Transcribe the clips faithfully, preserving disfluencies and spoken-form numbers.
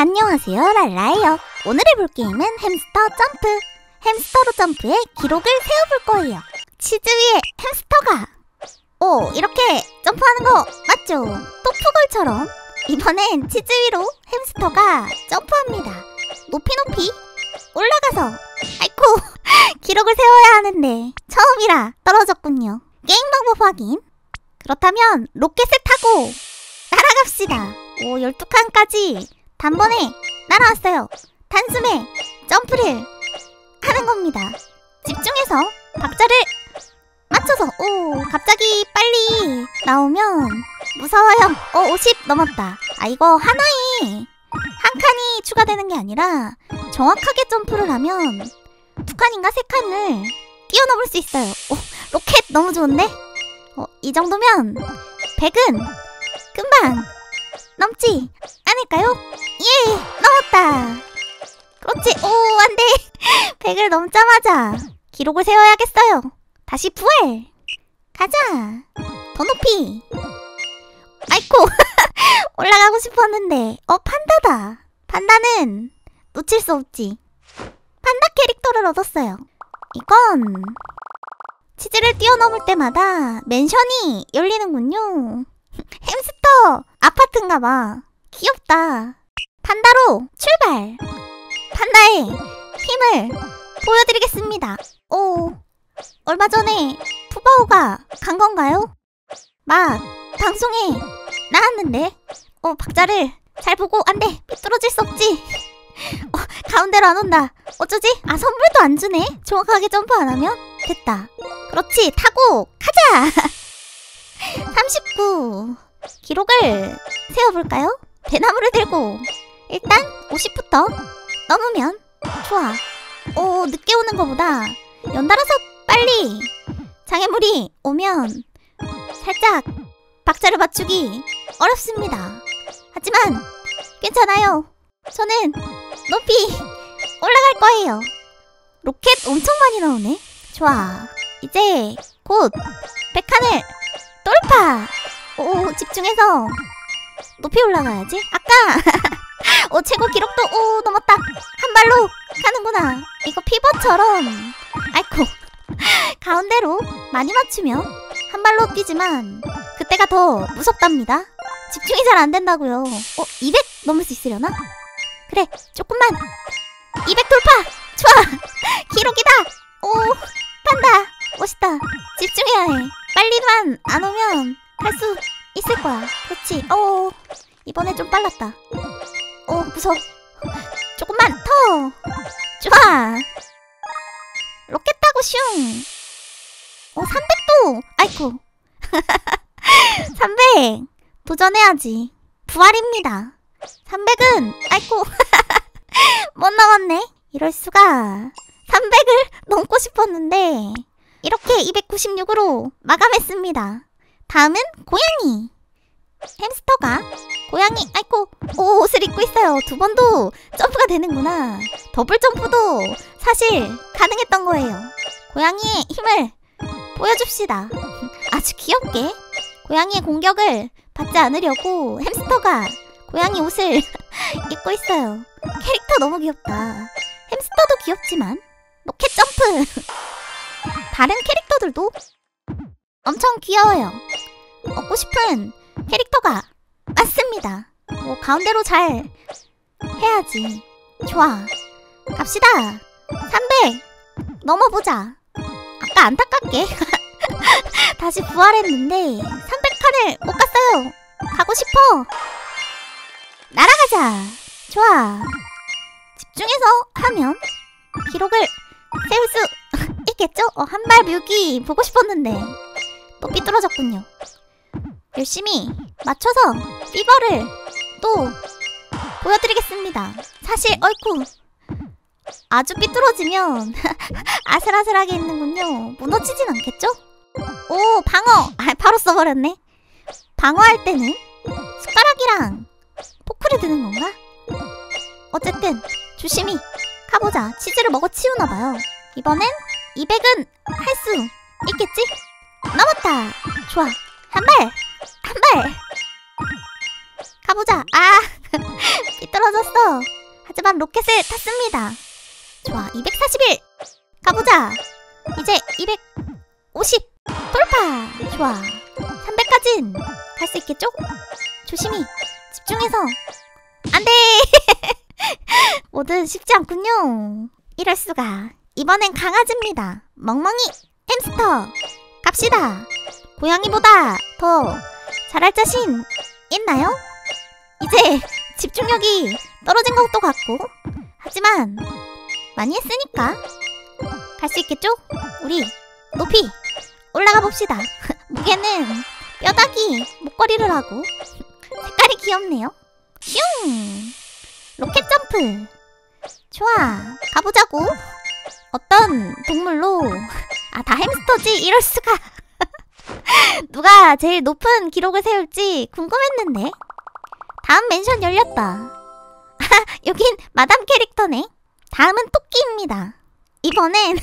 안녕하세요, 랄라예요. 오늘 해볼 게임은 햄스터 점프. 햄스터로 점프해 기록을 세워볼 거예요. 치즈 위에 햄스터가 오, 이렇게 점프하는 거 맞죠? 토프걸처럼 이번엔 치즈 위로 햄스터가 점프합니다. 높이 높이 올라가서 아이쿠 기록을 세워야 하는데 처음이라 떨어졌군요. 게임 방법 확인. 그렇다면 로켓을 타고 날아갑시다. 오, 열두 칸까지 단번에 날아왔어요. 단숨에 점프를 하는 겁니다. 집중해서 박자를 맞춰서 오, 갑자기 빨리 나오면 무서워요. 어, 오십 넘었다. 아, 이거 하나에 한 칸이 추가되는 게 아니라 정확하게 점프를 하면 두 칸인가 세 칸을 뛰어넘을 수 있어요. 오, 로켓 너무 좋은데? 어, 이 정도면 백은 금방 넘지 않을까요? 예! 넘었다! 그렇지! 오, 안 돼! 백을 넘자마자 기록을 세워야겠어요. 다시 부활! 가자! 더 높이! 아이쿠! 올라가고 싶었는데 어, 판다다! 판다는 놓칠 수 없지. 판다 캐릭터를 얻었어요. 이건 치즈를 뛰어넘을 때마다 맨션이 열리는군요. 햄스터 아파트인가봐. 귀엽다. 판다로 출발! 판다의 힘을 보여드리겠습니다. 오, 얼마 전에 푸바오가 간 건가요? 막 방송에 나왔는데 어, 박자를 잘 보고 안돼! 삐뚤어질 수 없지! 어, 가운데로 안 온다. 어쩌지? 아, 선물도 안 주네? 정확하게 점프 안 하면? 됐다. 그렇지, 타고 가자! 삼십구. 기록을 세워볼까요? 대나무를 들고 일단 오십부터 넘으면 좋아. 오, 늦게 오는 것보다 연달아서 빨리 장애물이 오면 살짝 박자를 맞추기 어렵습니다. 하지만 괜찮아요. 저는 높이 올라갈 거예요. 로켓 엄청 많이 나오네. 좋아. 이제 곧 백 칸을 돌파! 오, 집중해서 높이 올라가야지. 아까 오, 최고 기록도 오, 넘었다. 한 발로 가는구나. 이거 피벗처럼 아이쿠 가운데로 많이 맞추면 한 발로 뛰지만 그때가 더 무섭답니다. 집중이 잘 안 된다고요. 어, 이백 넘을 수 있으려나? 그래, 조금만. 이백 돌파! 좋아! 기록이다! 오, 판다! 멋있다. 집중해야 해. 빨리만 안 오면 갈 수 있을 거야. 그렇지. 오, 이번에 좀 빨랐다. 오, 무서워. 조금만 더! 좋아! 로켓 타고 슝! 오, 삼백도! 아이쿠. 삼백! 도전해야지. 부활입니다. 삼백은 아이고 못 넘었네. 이럴수가. 삼백을 넘고 싶었는데 이렇게 이백구십육으로 마감했습니다. 다음은 고양이. 햄스터가 고양이 아이고 오, 옷을 입고 있어요. 두 번도 점프가 되는구나. 더블 점프도 사실 가능했던 거예요. 고양이의 힘을 보여줍시다. 아주 귀엽게 고양이의 공격을 받지 않으려고 햄스터가 고양이 옷을 입고 있어요. 캐릭터 너무 귀엽다. 햄스터도 귀엽지만 로켓 점프! 다른 캐릭터들도 엄청 귀여워요. 얻고 싶은 캐릭터가 많습니다. 뭐 가운데로 잘 해야지. 좋아. 갑시다. 삼백! 넘어보자. 아까 안타깝게 다시 부활했는데 삼백 칸을 못 갔어요. 가고 싶어. 날아가자. 좋아. 집중해서 하면 기록을 세울 수 있겠죠? 어, 한발 묘기 보고 싶었는데 또 삐뚤어졌군요. 열심히 맞춰서 피버를 또 보여드리겠습니다. 사실 어이쿠 아주 삐뚤어지면 아슬아슬하게 있는군요. 무너지진 않겠죠? 오, 방어! 아, 바로 써버렸네. 방어할 때는 숟가락이랑 포크를 드는 건가? 어쨌든 조심히 가보자. 치즈를 먹어 치우나봐요. 이번엔 이백은 할 수 있겠지? 넘었다. 좋아. 한 발! 한 발! 가보자. 아! 삐뚤어졌어. 하지만 로켓을 탔습니다. 좋아, 이백사십일 가보자. 이제 이백오십 돌파. 좋아, 삼백까진 갈 수 있겠죠? 조심히 집중해서. 안돼. 뭐든 쉽지 않군요. 이럴 수가. 이번엔 강아지입니다. 멍멍이 햄스터 갑시다. 고양이보다 더 잘할 자신 있나요? 이제 집중력이 떨어진 것도 같고, 하지만 많이 했으니까 갈 수 있겠죠? 우리 높이 올라가 봅시다. 무게는 뼈다귀 목걸이를 하고 색깔이 귀엽네요. 슝! 로켓 점프. 좋아, 가보자고. 어떤 동물로? 아, 다 햄스터지? 이럴 수가. 누가 제일 높은 기록을 세울지 궁금했는데. 다음 멘션 열렸다. 여긴 마담 캐릭터네. 다음은 토끼입니다. 이번엔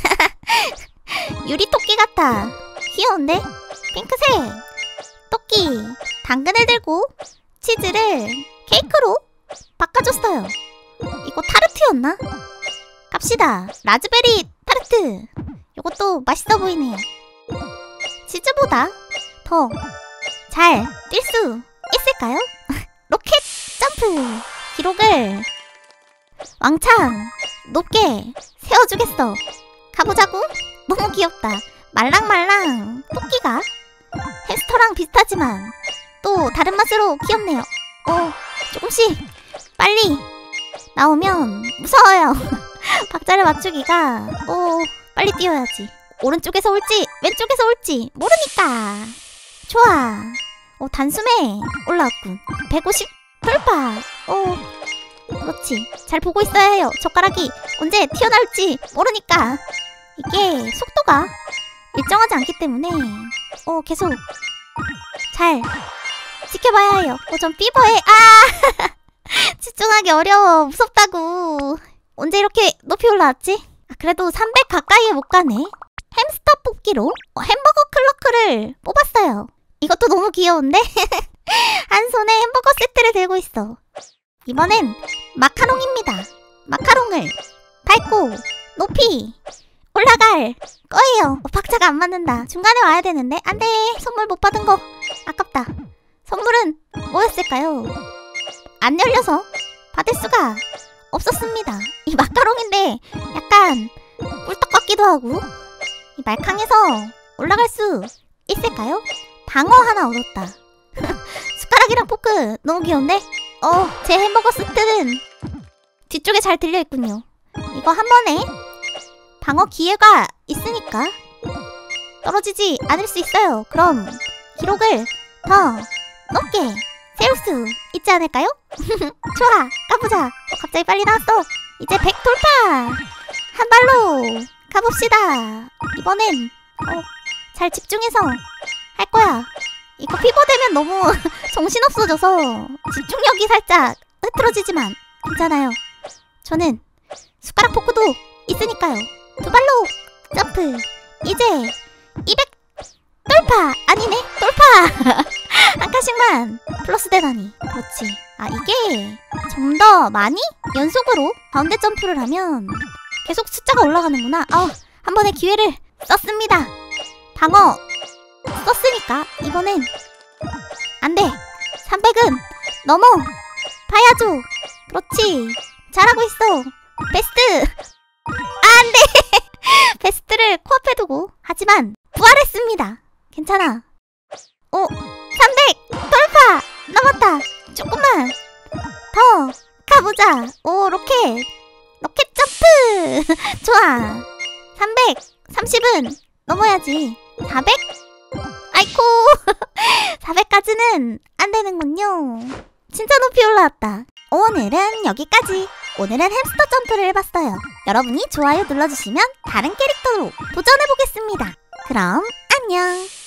유리 토끼 같아. 귀여운데? 핑크색 토끼. 당근을 들고 치즈를 케이크로 바꿔줬어요. 이거 타르트였나? 갑시다. 라즈베리 타르트. 이것도 맛있어 보이네요. 치즈보다 더 잘 뛸 수 있을까요? 로켓 점프. 기록을 왕창 높게 세워주겠어. 가보자고. 너무 귀엽다. 말랑말랑 토끼가 햄스터랑 비슷하지만 또 다른 맛으로 귀엽네요. 어, 조금씩 빨리 나오면 무서워요. 박자를 맞추기가. 어, 빨리 뛰어야지. 오른쪽에서 올지 왼쪽에서 올지 모르니까. 좋아. 어, 단숨에 올라왔군. 백오십 돌파. 어, 그렇지. 잘 보고 있어야 해요. 젓가락이 언제 튀어나올지 모르니까. 이게 속도가 일정하지 않기 때문에 어, 계속 잘 지켜봐야 해요. 어, 좀 삐버해. 아! 집중하기 어려워. 무섭다고. 언제 이렇게 높이 올라왔지? 아, 그래도 삼백 가까이에 못 가네. 햄스터 뽑기로 어, 햄버거 클러크를 뽑았어요. 이것도 너무 귀여운데? 한 손에 햄버거 세트를 들고 있어. 이번엔 마카롱입니다. 마카롱을 밟고 높이 올라갈 거예요. 어, 박자가 안 맞는다. 중간에 와야 되는데. 안돼. 선물 못 받은 거 아깝다. 선물은 뭐였을까요? 안 열려서 받을 수가 없었습니다. 이 마카롱인데 약간 꿀떡 같기도 하고. 이 말캉에서 올라갈 수 있을까요? 방어 하나 얻었다. 숟가락이랑 포크 너무 귀여운데? 어, 제 햄버거 세트는 뒤쪽에 잘 들려있군요. 이거 한 번에 방어 기회가 있으니까 떨어지지 않을 수 있어요. 그럼 기록을 더 높게 세울 수 있지 않을까요? 좋아, 가보자. 어, 갑자기 빨리 나왔어. 이제 백 돌파. 한 발로 가봅시다. 이번엔 어, 잘 집중해서 할 거야. 이거 피버되면 너무 정신없어져서 집중력이 살짝 흐트러지지만 괜찮아요. 저는 숟가락 포크도 있으니까요. 두 발로 점프. 이제 이백 돌파. 아니네, 돌파. 한 칸씩만 플러스 되다니. 그렇지. 아, 이게 좀 더 많이 연속으로 가운데 점프를 하면 계속 숫자가 올라가는구나. 아, 한 번의 기회를 썼습니다. 방어 썼으니까 이번엔 안돼. 삼백은 넘어 봐야죠. 그렇지, 잘하고 있어. 베스트. 아, 안돼. 베스트를 코앞에 두고 하지만 부활했습니다. 괜찮아. 오, 삼백 돌파. 넘었다. 조금만 더 가보자. 오, 로켓 로켓 점프. 좋아. 삼백삼십은 넘어야지. 사백? 아이코. 사백까지는 안 되는군요. 진짜 높이 올라왔다. 오늘은 여기까지. 오늘은 햄스터 점프를 해봤어요. 여러분이 좋아요 눌러주시면 다른 캐릭터로 도전해보겠습니다. 그럼 안녕.